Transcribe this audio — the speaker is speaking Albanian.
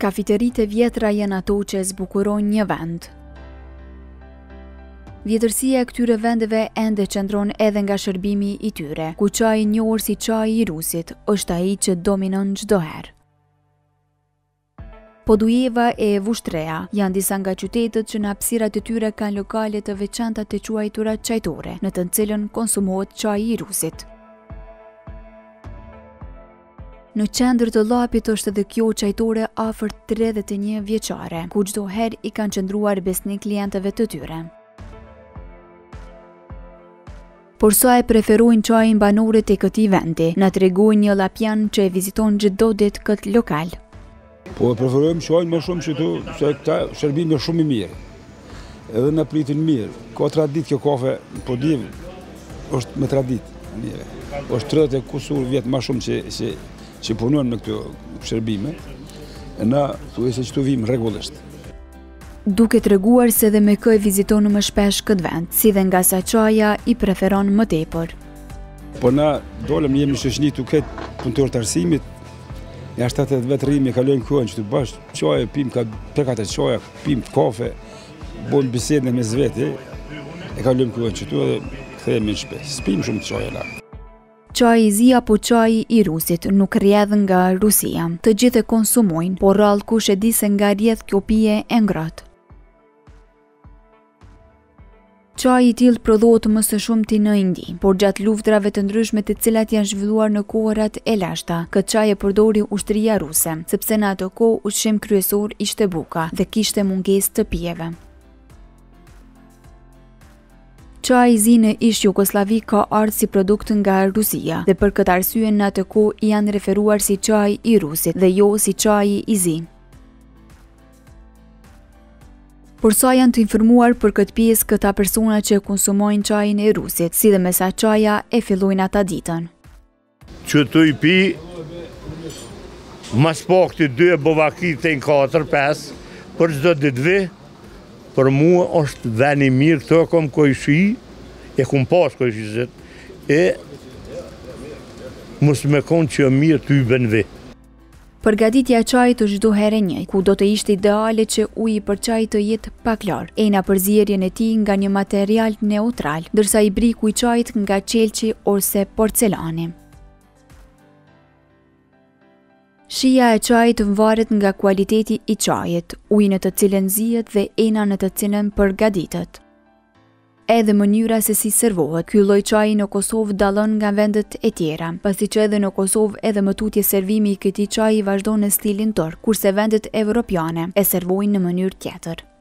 Kafeteritë e vjetra janë ato që zbukurojnë një vend. Vjetërsia e këtyre vendeve ende qëndron edhe nga shërbimi i tyre, ku çaji i njohur si çaji i Rusit është ai që dominon çdo herë. Podujeva e Vushtrea janë disa nga qytetet që në hapësirat e tyre kanë lokale të veçanta të quajtura çajtore, në të cilën konsumohet çaji i Rusit. Në qendër të llapit është edhe kjo çajtore afër 31 vjeçare, ku çdo herë i kanë qëndruar besnik klientëve të tyre. Por sa e preferojnë çajin banorët e këtij vendi, na tregojnë një llapian që e viziton çdo ditë këtë lokal. Po e preferojmë çajin më shumë këtu, se këta shërbimi është shumë i mirë. Edhe na pritin mirë. Ka traditë kjo kafe, po di është me traditë mirë. Është 30 e kusur vjet më shumë që punojnë me këto shërbime, e na thuaj se këtu vim rregullisht. Duke treguar se dhe me kë e viziton më shpesh këtë vend, si dhe nga sa çaja i preferon më tepër. Po na dolëm jemi shoqëni tu këtë punëtor të arsimit, ja 70 vjet rrimi kalojmë kohën këtu bashkë, çaje pim ka pekatë çaja, pim kafe, bën bisedë mes vetë, e kalojmë kohën këtu edhe kthehemi shpesh. Spim shumë çaje la. Çaji i zi apo çaji i Rusit nuk rrjedh nga Rusia. Të gjithë e konsumojnë, por rrallë kush e di se nga rrjedh kjo pije e ngrohtë. Çaji i tillë prodhohet më së shumti në Indi, por gjatë luftrave të ndryshme të cilat janë zhvilluar në kohërat e lashta, këtë çaj e përdori ushtria ruse, sepse në ato kohë ushqim kryesor ishte buka dhe kishte mungesë të pijeve. Çaji i zi në ish Jugosllavi ka ardhur si produkt nga Rusia dhe për këtë arsye në atë kohë janë referuar si çaji i Rusit dhe jo si çaji i zi. Por sa janë të informuar për këtë pjesë këta persona që konsumojnë çajin e Rusit, si dhe me sa çaja e fillojnë ata ditën. Që të i pi, mas pakti 2 bovaki të 4-5, për çdo ditë vi, për mua është veni mirë, këto kom kojshi, e kum pas kojshizet, e mos me konë që mirë të i ben vi. Përgatitja e çajit është çdo herë e njëjtë, ku do të ishte ideale që uji për çaj të jetë pa klor, e na përzierjen e tij nga një material neutral, ndërsa ibriku i çajit nga qelçi ose porcelani. Shija e çajit varet nga kualiteti i çajit, uji në të cilën zihet dhe ena në të cilën përgatitet. Edhe mënyra se si servohet. Ky lloj çaji në Kosovë dallon nga vendet e tjera, pasi që edhe në Kosovë edhe më tutje servimi i këtij çaji vazhdon në stilin turk, kurse vendet evropiane e servojnë në mënyrë tjetër.